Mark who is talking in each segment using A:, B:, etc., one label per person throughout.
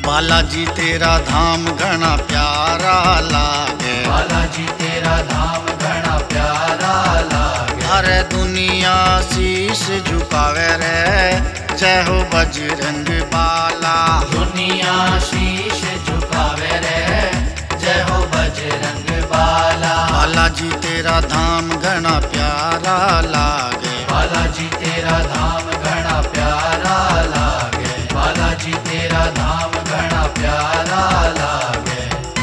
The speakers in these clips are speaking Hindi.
A: बालाजी तेरा धाम घना प्यारा लागे,
B: बालाजी तेरा धाम घना प्यारा लागे।
A: अरे दुनिया शीश झुकावे रे, जय हो बजरंग बाला।
B: दुनिया शीश झुकावे रे, जय हो बजरंग बाला।
A: बालाजी तेरा धाम घना प्यारा लागे,
B: बालाजी तेरा धाम घना प्यारा लागे, बालाजी तेरा धाम घना प्यारा लागे।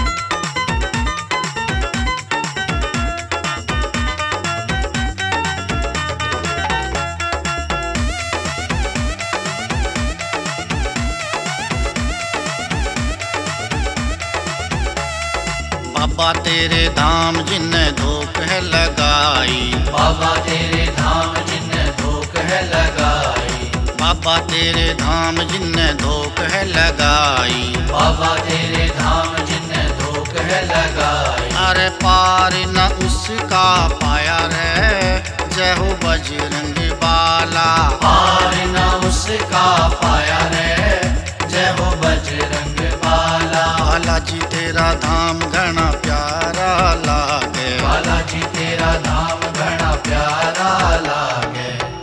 A: बाबा तेरे धाम जिन्ने धोख है लगाई,
B: बाबा तेरे धाम जिन्ने धोख है लगाई,
A: बाबा तेरे धाम जिन्ने धोख है लगाई,
B: बाबा तेरे धाम जिन्ने धोख है लगाई।
A: अरे पार न उसका पाया रे, जय हो बजरंग बाला।
B: पार न उसका पाया रे, जय हो बजरंग बाला।
A: बालाजी तेरा धाम घना प्यारा लागे,
B: बालाजी तेरा धाम घना प्यारा लागे।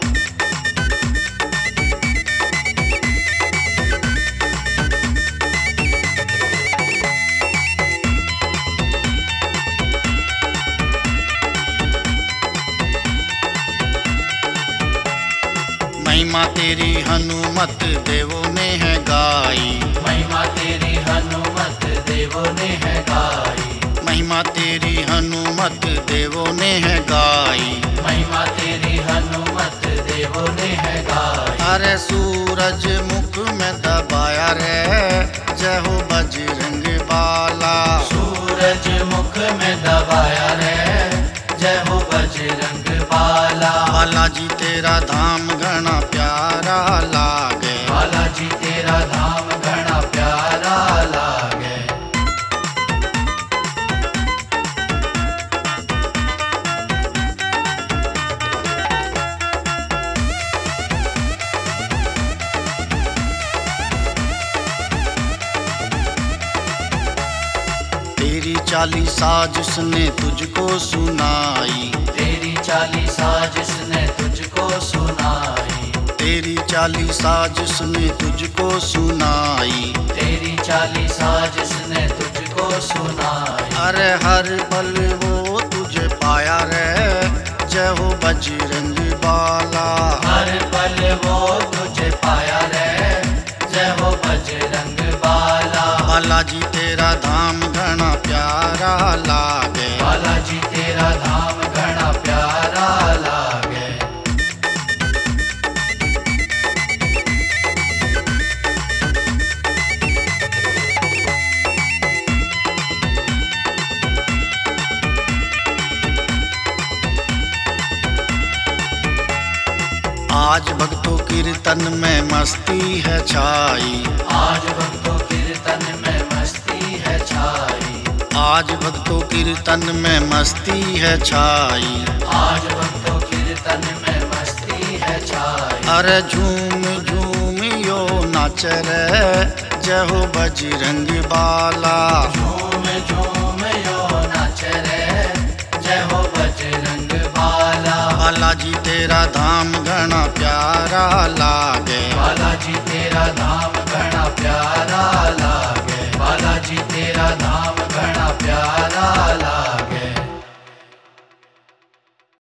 A: महिमा तेरी हनुमत देवों ने है गाई,
B: महिमा तेरी हनुमत देवों ने है गाई,
A: महिमा तेरी हनुमत देवों ने है गाई।
B: महिमा तेरी हनुमत देवों ने है गाई।
A: अरे सूरज मुख में दबाया रे, जय हो बजरंग बाला।
B: सूरज मुख में दबाया रे, जय हो बजरंग बाला।
A: बालाजी तेरा धाम घना प्यारा लागे,
B: बालाजी तेरा धाम घना प्यारा लागे।
A: तेरी चाली साजिश ने तुझको सुनाई,
B: तेरी चाली साजिश ने तुझको सुनाई,
A: तेरी चाली साजिश ने तुझको सुनाई।
B: तेरी चाली साजिश ने तुझको सुनाई।
A: अरे हर पल वो तुझे पाया रे, जय हो बजरंग बाला।
B: हर पल वो तुझे पाया रे, जय हो बजरंग बाला।
A: बालाजी तेरा धाम घना प्यारा लागे,
B: बालाजी तेरा धाम घना प्यारा लागे।
A: आज भक्तों कीर्तन में मस्ती है छाई,
B: आज भक्तों कीर्तन में मस्ती है छाई,
A: आज भक्तों कीर्तन में मस्ती है छाई।
B: आज भक्तों कीर्तन में मस्ती है छाई।
A: अरे झूम झूम यो नाच रे, जय हो बजरंग बाला।
B: झूम झूम यो नाच रे, जय हो बजरंग बाला।
A: बालाजी तेरा धाम घना प्यारा लागे,